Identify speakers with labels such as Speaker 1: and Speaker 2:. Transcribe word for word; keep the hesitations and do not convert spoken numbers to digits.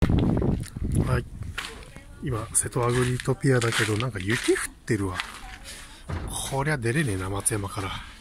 Speaker 1: はい。今、瀬戸アグリトピアだけど、なんか雪降ってるわ。こりゃ出れねえな、松山から。